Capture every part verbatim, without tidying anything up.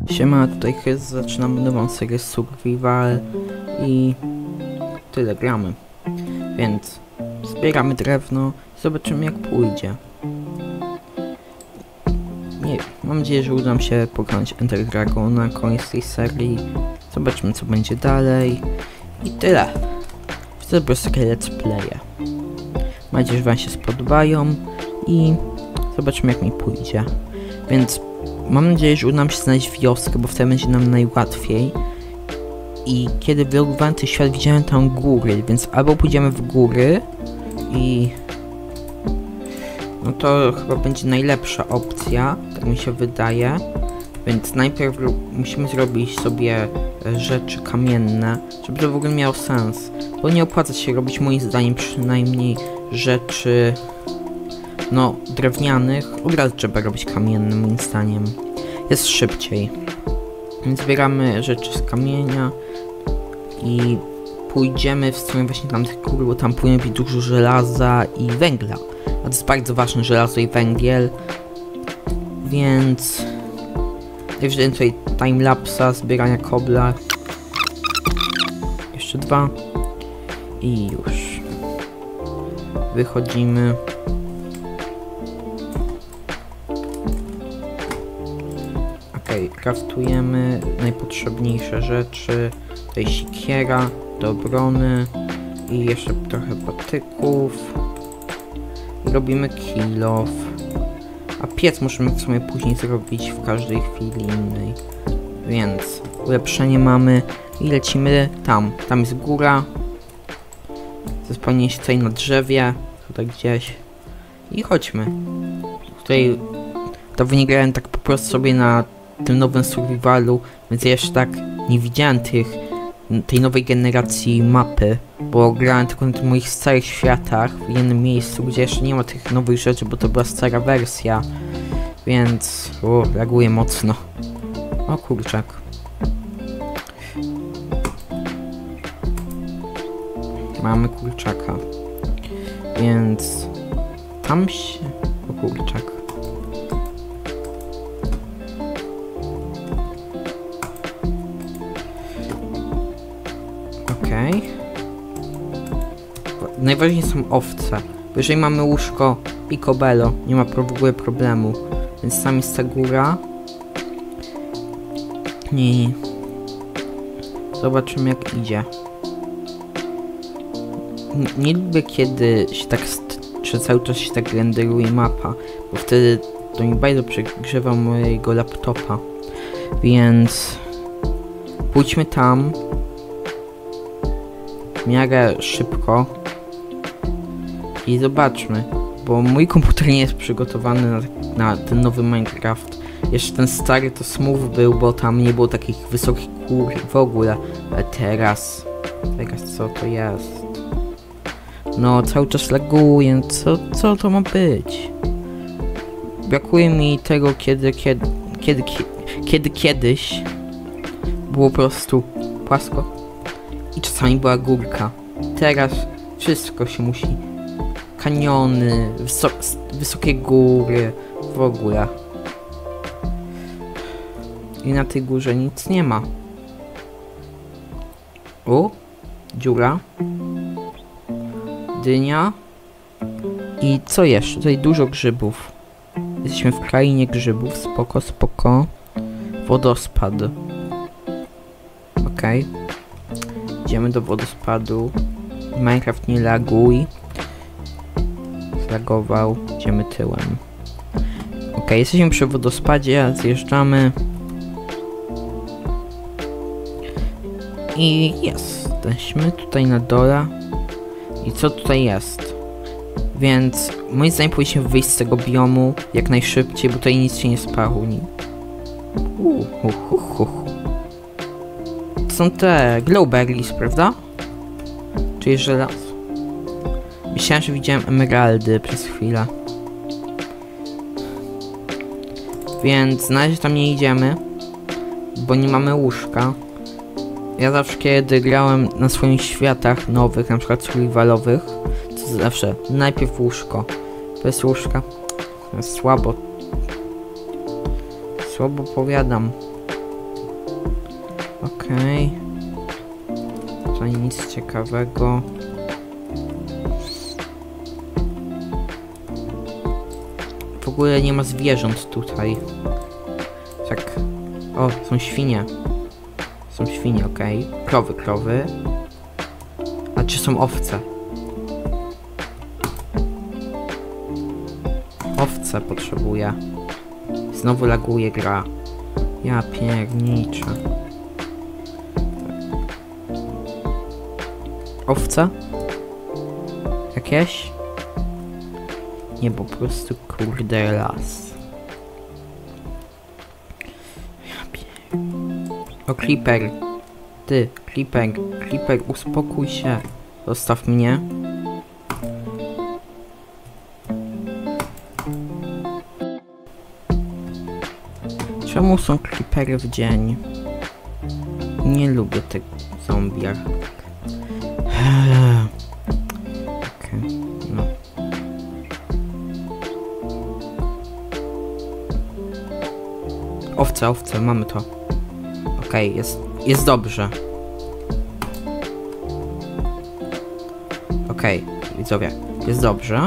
Siema, tutaj Chris, zaczynamy nową serię Survival i tyle gramy. Więc zbieramy drewno i zobaczymy jak pójdzie. Nie, mam nadzieję, że uda nam się pokonać Ender Dragona na koniec tej serii. Zobaczymy co będzie dalej i tyle. To po prostu takie let's playe. Mam nadzieję, że wam się spodobają i zobaczymy jak mi pójdzie. Więc mam nadzieję, że uda nam się znaleźć wioskę, bo wtedy będzie nam najłatwiej. I kiedy wyolowałem ten świat, widziałem tam góry, więc albo pójdziemy w góry i... no to chyba będzie najlepsza opcja, tak mi się wydaje. Więc najpierw musimy zrobić sobie rzeczy kamienne, żeby to w ogóle miało sens. Bo nie opłaca się robić, moim zdaniem, przynajmniej rzeczy... no, drewnianych. Od razu trzeba robić kamienne, moim zdaniem. Jest szybciej. Więc zbieramy rzeczy z kamienia i pójdziemy w stronę właśnie tam tych gór, bo tam powinno być dużo żelaza i węgla. A to jest bardzo ważne, żelazo i węgiel. Więc... najwyżej tutaj timelapsa zbierania kobla. Jeszcze dwa. I już. Wychodzimy. Okej, okay, craftujemy najpotrzebniejsze rzeczy. Tutaj sikiera do obrony i jeszcze trochę patyków. I robimy kill off. A piec możemy w sumie później zrobić w każdej chwili innej. Więc ulepszenie mamy i lecimy tam. Tam jest góra. Zespalnie się tutaj na drzewie. Tutaj gdzieś. I chodźmy. Tutaj dawno nie grałem tak po prostu sobie na tym nowym survivalu, więc ja jeszcze tak nie widziałem tych, tej nowej generacji mapy, bo grałem tylko na tych moich starych światach w jednym miejscu, gdzie jeszcze nie ma tych nowych rzeczy, bo to była stara wersja, więc o, laguje mocno. O kurczak. Mamy kurczaka, więc tam się... o kurczak. Okej. Okay. Najważniejsze są owce. Bo jeżeli mamy łóżko i kobelo, nie ma w ogóle problemu. Więc tam jest ta góra. I zobaczymy jak idzie. N nie lubię kiedy się tak, że cały czas się tak renderuje mapa, bo wtedy to mi bardzo przegrzewa mojego laptopa. Więc pójdźmy tam w miarę szybko i zobaczmy, bo mój komputer nie jest przygotowany na, na ten nowy Minecraft. Jeszcze ten stary to smooth był, bo tam nie było takich wysokich gór w ogóle, ale teraz, teraz co to jest? No cały czas laguje, co, co to ma być? Brakuje mi tego kiedy, kiedy, kiedy, kiedy kiedyś było po prostu płasko i czasami była górka. Teraz wszystko się musi... kaniony, wysok wysokie góry, w ogóle. I na tej górze nic nie ma. O, dziura. Dynia. I co jeszcze? Tutaj dużo grzybów. Jesteśmy w krainie grzybów, spoko, spoko. Wodospad. Okej. Okay. Idziemy do wodospadu. Minecraft nie laguj. Zlagował. Idziemy tyłem. Ok, jesteśmy przy wodospadzie, zjeżdżamy. I jesteśmy tutaj na dole. I co tutaj jest? Więc moim zdaniem powinniśmy wyjść z tego biomu jak najszybciej, bo tutaj nic się nie spełni. Uh, uh, uh, uh. To są te glowberries, prawda? Czyli żelazo. Myślałem, że widziałem emeraldy przez chwilę. Więc na razie tam nie idziemy, bo nie mamy łóżka. Ja zawsze kiedy grałem na swoich światach nowych, na przykład survivalowych, to zawsze najpierw łóżko. Bez łóżka. Słabo. Słabo powiadam. Okej. Tutaj nic ciekawego. W ogóle nie ma zwierząt tutaj. Tak. O, są świnie. Są świnie, okej. Okay. Krowy, krowy. A czy są owce? Owce potrzebuję. Znowu laguje gra. Ja pierniczę. Owce? Jakieś? Nie, po prostu kurde las. Ja pier... O, Creeper. Ty, Creeper, Creeper, uspokój się. Zostaw mnie. Czemu są creepery w dzień? Nie lubię tych zombiach. Okej, okay, no. Owce, owce, mamy to. Okej, okay, jest, jest dobrze. Okej, okay, widzowie, jest dobrze.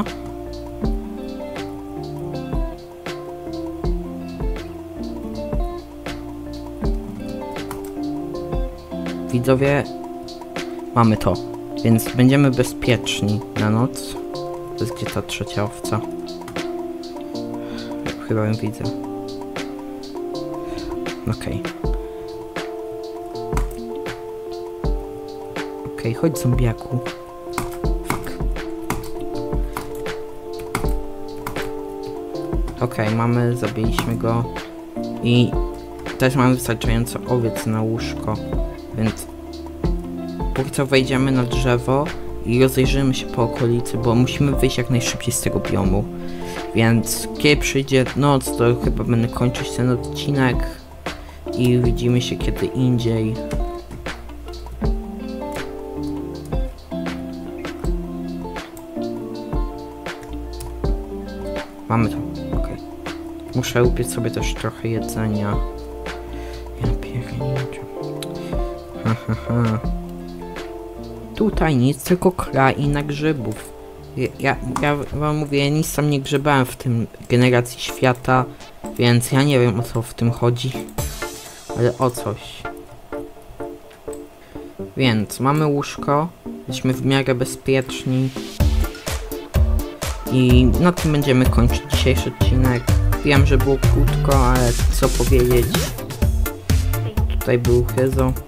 Widzowie, mamy to, więc będziemy bezpieczni na noc. To jest gdzie ta trzecia owca? Chyba ją widzę. Okej. Okay. Okej, okay, chodź zombiaku. Fuck. Okej, okay, mamy, zabiliśmy go. I też mamy wystarczająco owiec na łóżko. Więc póki co wejdziemy na drzewo i rozejrzymy się po okolicy, bo musimy wyjść jak najszybciej z tego biomu. Więc kiedy przyjdzie noc, to chyba będę kończyć ten odcinek i widzimy się kiedy indziej. Mamy to, okej. Okay. Muszę upiec sobie też trochę jedzenia. Ja pierniczę. Ha, ha, ha. Tutaj nic, tylko kraina grzybów. Ja, ja, ja wam mówię, ja nic tam nie grzebałem w tym generacji świata, więc ja nie wiem o co w tym chodzi. Ale o coś. Więc mamy łóżko, jesteśmy w miarę bezpieczni. I na tym będziemy kończyć dzisiejszy odcinek. Wiem, że było krótko, ale co powiedzieć. Tutaj był Hyzo.